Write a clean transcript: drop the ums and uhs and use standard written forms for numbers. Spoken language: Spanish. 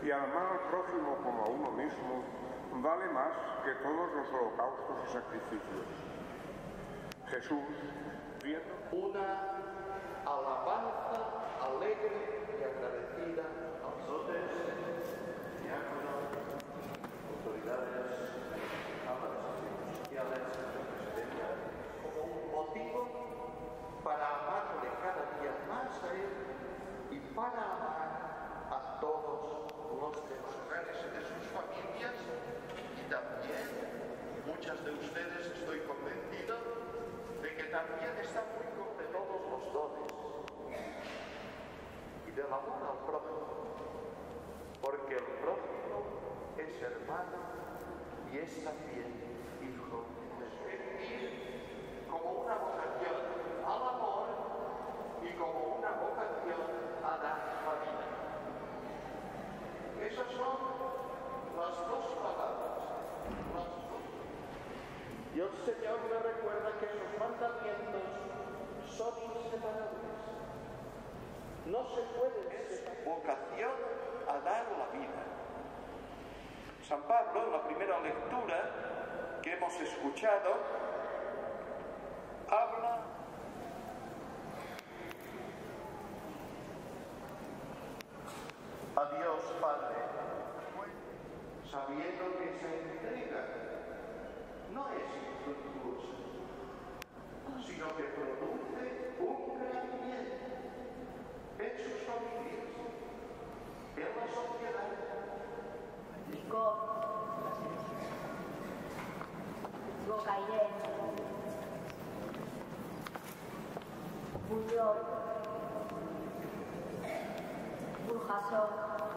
y al amar al prójimo como a uno mismo vale más que todos los holocaustos y sacrificios. Jesús, viendo una alabanza alegre y agradecida a vosotros, diáconos, autoridades, cámaras sociales, presidencia, como un motivo para amarle cada día más a Él y para amar a todos los demás. De sus familias y también muchas de ustedes, estoy convencido de que también están muy De todos los dones y del amor al prójimo, porque el prójimo es hermano y es también hijo de Dios. como una vocación al amor y como una vocación a dar la vida. Esas son las dos palabras. Y el Señor me recuerda que sus mandamientos son inseparables. No se pueden separar. Vocación a dar la vida. San Pablo, en la primera lectura que hemos escuchado, habla A Dios Padre, sabiendo que esa entrega no es infructuosa, sino que produce un gran bien en sus familias, en la sociedad. Gokaiden, Bullor, Burjaso,